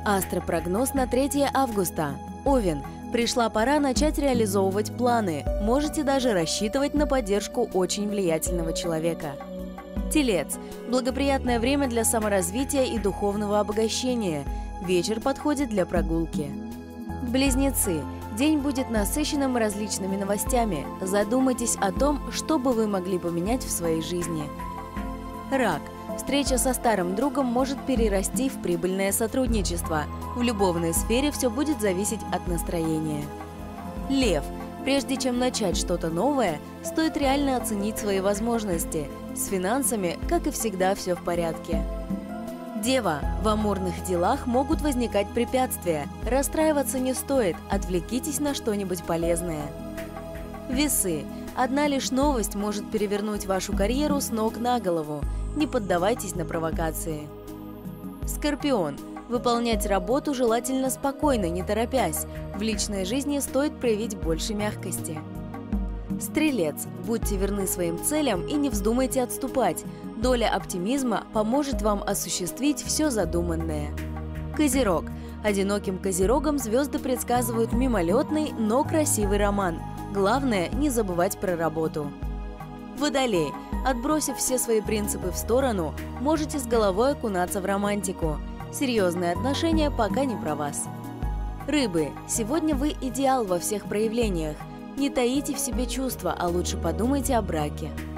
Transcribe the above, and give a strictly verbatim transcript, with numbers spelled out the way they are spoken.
Астропрогноз на третье августа. Овен. Пришла пора начать реализовывать планы. Можете даже рассчитывать на поддержку очень влиятельного человека. Телец. Благоприятное время для саморазвития и духовного обогащения. Вечер подходит для прогулки. Близнецы. День будет насыщенным различными новостями. Задумайтесь о том, что бы вы могли поменять в своей жизни. Рак. Встреча со старым другом может перерасти в прибыльное сотрудничество. В любовной сфере все будет зависеть от настроения. Лев. Прежде чем начать что-то новое, стоит реально оценить свои возможности. С финансами, как и всегда, все в порядке. Дева. В амурных делах могут возникать препятствия. Расстраиваться не стоит, отвлекитесь на что-нибудь полезное. Весы. Одна лишь новость может перевернуть вашу карьеру с ног на голову. Не поддавайтесь на провокации. Скорпион. Выполнять работу желательно спокойно, не торопясь. В личной жизни стоит проявить больше мягкости. Стрелец. Будьте верны своим целям и не вздумайте отступать. Доля оптимизма поможет вам осуществить все задуманное. Козерог. Одиноким козерогам звезды предсказывают мимолетный, но красивый роман. Главное, не забывать про работу. Водолей. Отбросив все свои принципы в сторону, можете с головой окунаться в романтику. Серьезные отношения пока не про вас. Рыбы. Сегодня вы идеал во всех проявлениях. Не таите в себе чувства, а лучше подумайте о браке.